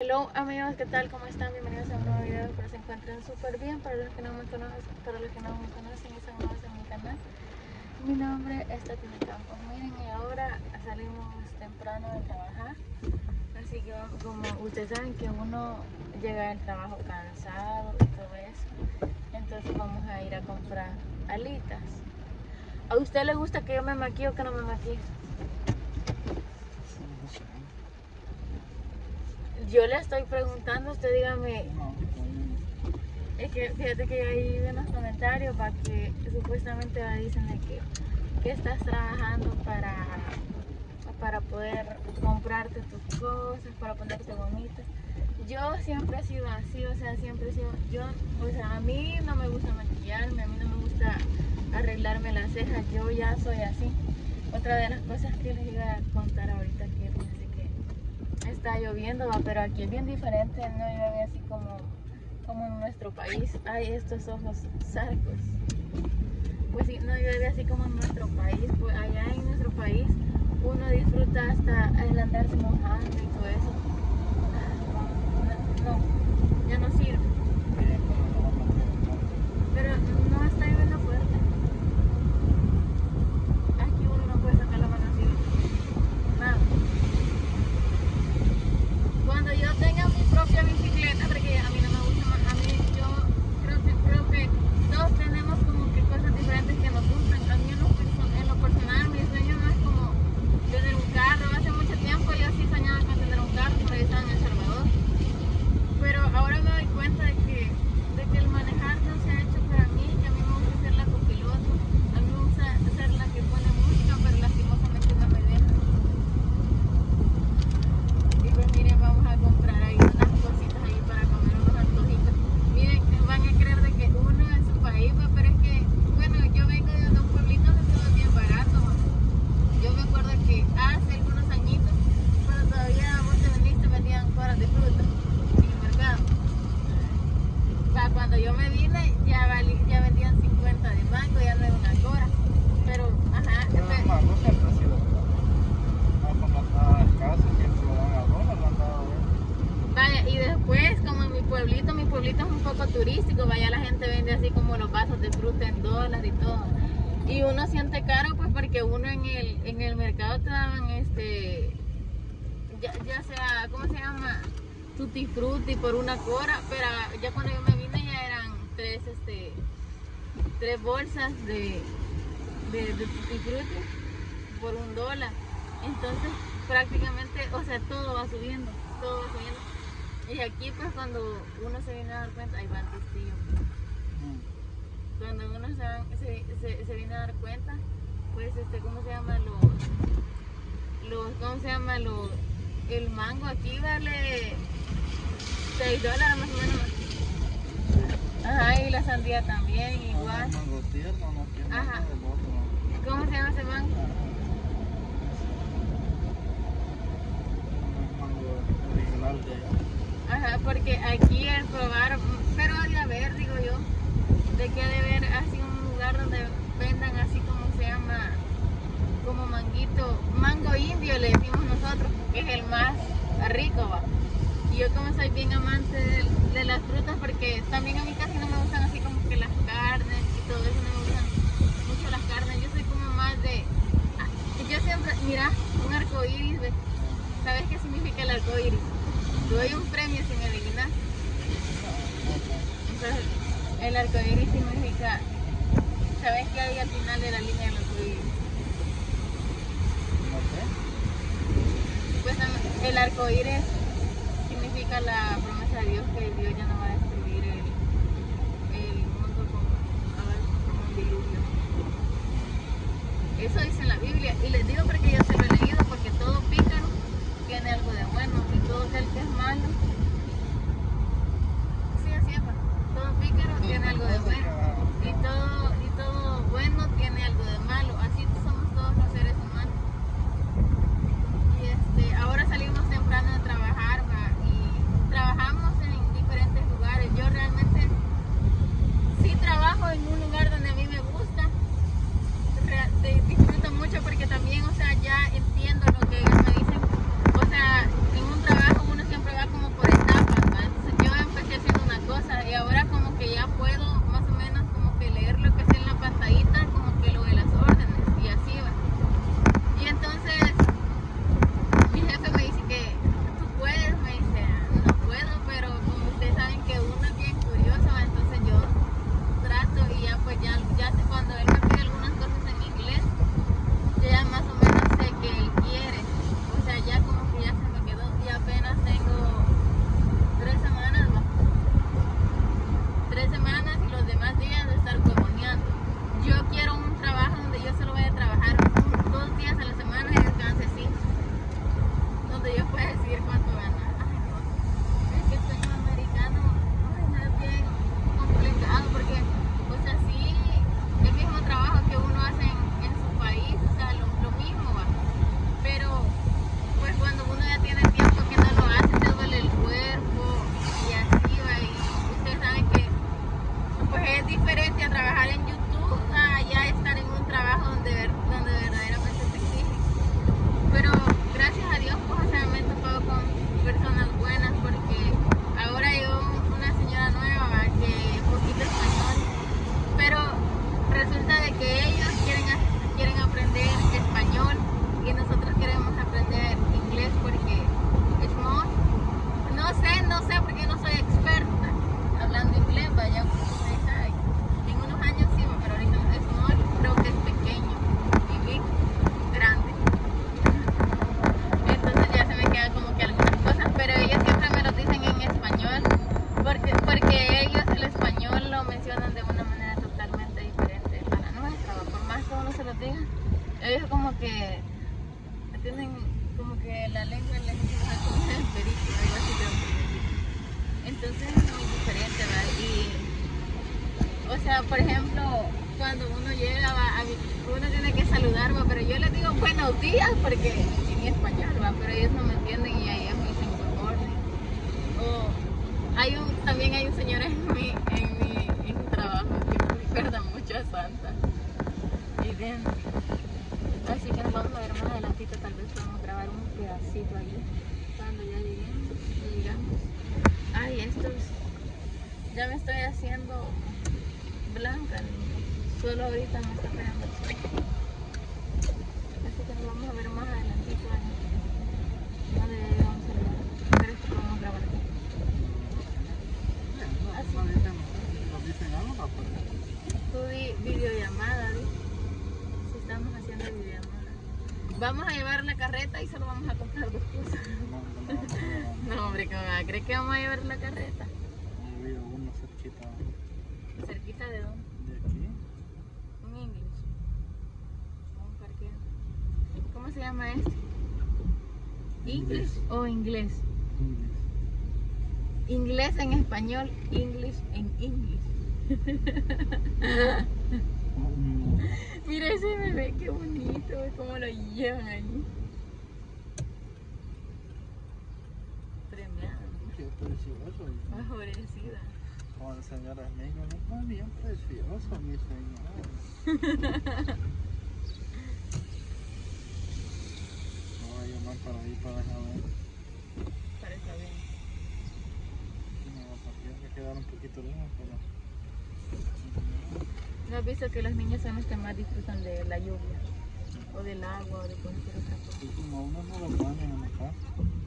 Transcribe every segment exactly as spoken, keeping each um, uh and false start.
Hello amigos, ¿qué tal? ¿Cómo están? Bienvenidos a un nuevo video. Espero se encuentren súper bien. Para los que no me conocen, para los que no me conocen y son nuevos en mi canal, mi nombre es Tati de Campos. Miren, y ahora salimos temprano de trabajar, así que como ustedes saben que uno llega del trabajo cansado y todo eso, entonces vamos a ir a comprar alitas. ¿A usted le gusta que yo me maquille o que no me maquille? Yo le estoy preguntando, usted dígame. Es que fíjate que ahí vi unos comentarios para que supuestamente dicen de que, que estás trabajando para, para poder comprarte tus cosas, para ponerte bonita. Yo siempre he sido así, o sea, siempre he sido, yo, o sea, a mí no me gusta maquillarme, a mí no me gusta arreglarme las cejas, yo ya soy así. Otra de las cosas que les iba a contar ahorita que pensé que está lloviendo, va, pero aquí es bien diferente, no llueve así como, como en nuestro país. Hay estos ojos sarcos. Pues sí, no llueve así como en nuestro país, pues allá en nuestro país uno disfruta hasta el andarse mojando y todo eso. No, no, ya no sirve. Pero no está lloviendo fuerte. Aquí uno no puede sacar la mano así. Nada. Cuando yo tenga mi propia bicicleta, porque a mí no me gusta más, a mí yo creo que, creo que todos tenemos como que cosas diferentes que nos gustan. A mí en lo, en lo personal, mi sueño no es como tener un carro. Hace mucho tiempo yo sí soñaba con tener un carro, por ahí estaba en El Salvador. Pero ahora me doy cuenta de que, de que el manejar no se ha hecho para mí, que a mí me gusta ser la copiloto, a mí me gusta ser la que pone música, pero lastimosamente no me deja. Y pues miren, vamos a comprar ahí unas cositas ahí para comer unos antojitos. Miren, van a creer de que uno en su país, pero es que, bueno, yo vengo de un pueblito donde todo es bien barato. Yo me acuerdo que hace algunos añitos, cuando todavía vos te veniste, vendían coras de fruta en el mercado. Para cuando yo me vine, ya, valí, ya vendían cincuenta de mango, ya no era una cora. Pero, ajá. Pero el mango siempre ha sido no como está escaso, siempre lo dan a dólar, lo han dado. Vaya, y después, como en mi pueblito, mi pueblito es un poco turístico, vaya, la gente vende así como los vasos de fruta en dólar y todo. Y uno siente caro, pues porque uno en el, en el mercado te daban este, ya, ya sea, ¿cómo se llama? Tutti frutti por una cora, pero ya cuando yo me vine ya eran tres, este, tres bolsas de, de, de tutti frutti por un dólar. Entonces prácticamente, o sea, todo va subiendo, todo va subiendo. Y aquí pues cuando uno se viene a dar cuenta, ahí va el testillo. Cuando uno se, se, se, se viene a dar cuenta, pues este, ¿cómo se llama? Los, los ¿cómo se llama? Los, el mango aquí vale seis dólares más o menos. Ajá, y la sandía también, igual. Mango tierno, no tiene Ajá. nada del otro. ¿Cómo se llama ese mango? Mango original de allá. Ajá, porque aquí el probar, pero ha de haber, digo yo, de que ha de haber así un lugar donde vendan así como se llama, como manguito, mango indio le decimos nosotros, que es el más rico, va. Y yo como soy bien amante de, de las frutas, porque también a mí casi no me gustan así como que las carnes y todo eso, no me gustan mucho las carnes, yo soy como más de, yo siempre, mira, un arco iris, ¿sabes qué significa el arco iris? Te doy un premio si me adivinas. Entonces, el arco iris significa, ¿sabes qué hay al final de la línea del arco iris? No sé. Pues el arco iris significa la promesa de Dios, que Dios ya no va a destruir el, el mundo como, a ver, como un diluvio. Eso dice en la Biblia, y les digo porque yo se lo he leído, porque todo pícaro tiene algo de bueno, y todo aquel que es malo, sí, así es, todo pícaro tiene algo de bueno, y todo, y todo bueno tiene algo de malo, así somos todos los seres humanos. Y este, ahora salimos temprano de trabajar. entonces es muy diferente, ¿verdad? Y, o sea, por ejemplo, cuando uno llega, va, a mí- uno tiene que saludar, va, pero yo les digo buenos días porque en español, va, pero ellos no me entienden y ahí me dicen good morning. O hay un, también hay un señor en mi, en mi, en mi trabajo que me recuerda mucho a Santa. Y bien. Así que nos vamos a ver más adelantito, tal vez podamos grabar un pedacito ahí cuando ya lleguemos, ya llegamos. Ay, estos, ya me estoy haciendo blanca, solo ahorita me está pegando el sol. Así que nos vamos a ver más adelantito ahí, donde ya llegamos a grabar. Pero esto podemos grabar aquí. Así. No dicen, no dicen algo, no, pues. Tú di videollamada, di. Si estamos haciendo videollamada. Vamos a llevar la carreta y solo vamos a comprar dos cosas. No, no, no, no. No, hombre, ¿cómo va a creer que vamos a llevar la carreta? He oído uno cerquita ¿Cerquita de dónde? de aquí. En English. Un parqueo. ¿Cómo se llama este? ¿English o inglés? Inglés. Inglés en español, English en English. Mm, Mira ese bebé, qué bonito, cómo lo llevan ahí. Premiado, Qué precioso. favorecida. Como el señor amigo, no es bien precioso, mi señor. No voy a llamar para ahí para dejar ver. Parece bien. No, también me quedaron un poquito lejos, pero. ¿No has visto que los niños son los que más disfrutan de la lluvia? O del agua o de cualquier otra cosa. Y como uno no lo bañan en la casa.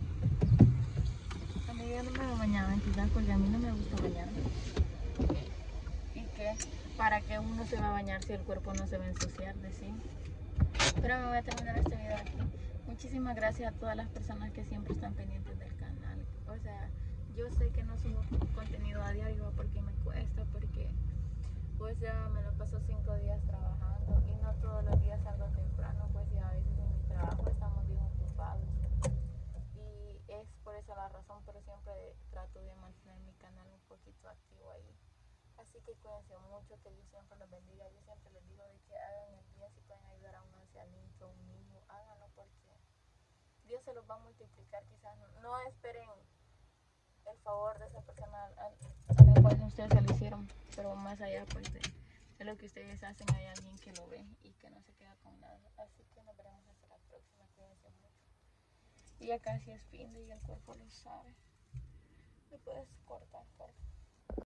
A mí yo no me bañaba quizás porque a mí no me gusta bañarme. ¿Y qué? ¿Para qué uno se va a bañar si el cuerpo no se va a ensuciar? Decir. Pero me voy a terminar este video aquí. Muchísimas gracias a todas las personas que siempre están pendientes del canal. O sea, yo sé que no subo contenido a diario porque me cuesta, porque pues ya me lo paso cinco días trabajando y no todos los días salgo temprano, pues ya a veces en mi trabajo estamos bien ocupados. Y es por esa la razón, pero siempre trato de mantener mi canal un poquito activo ahí. Así que cuídense mucho, que Dios siempre los bendiga. Yo siempre les digo de que hagan el bien, si pueden ayudar a un ancianito, a un niño, háganlo porque Dios se los va a multiplicar. Quizás no, no esperen el favor de esa persona a, a la cual ustedes se lo hicieron, pero más allá pues de, de lo que ustedes hacen hay alguien que lo ve y que no se queda con nada. Así que nos veremos hasta la próxima, cuídense mucho. Y ya casi es fin de y el cuerpo lo sabe. Me puedes cortar, por